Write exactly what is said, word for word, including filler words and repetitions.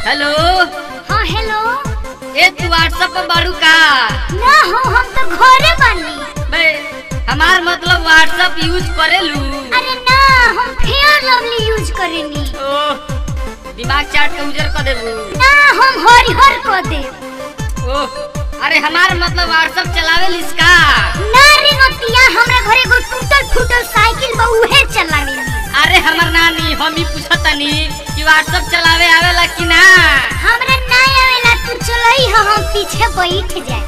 Hello. हाँ hello. ए तू WhatsApp पर बारू का? ना हो, हम तो घरे बानी। बे हमार मतलब व्हाट्सएप यूज करेलू? अरे ना, हम फेयर लवली यूज करेनी। ओह, दिमाग चाट के उजर कर देबू? ना, हम हरिहर कर दे। ओह, अरे हमार मतलब व्हाट्सएप चलावेल इसका? ना रे नतिया, हमरा घरे एगो टूटल फूटल साइकिल बा, उहे चलावेनी। अरे हमर नानी, हम ही पूछतनी कि व्हाट्सएप चलावे आवेला कि ना? हमरा ना आवेला, तू चलई हम पीछे बैठ जाए।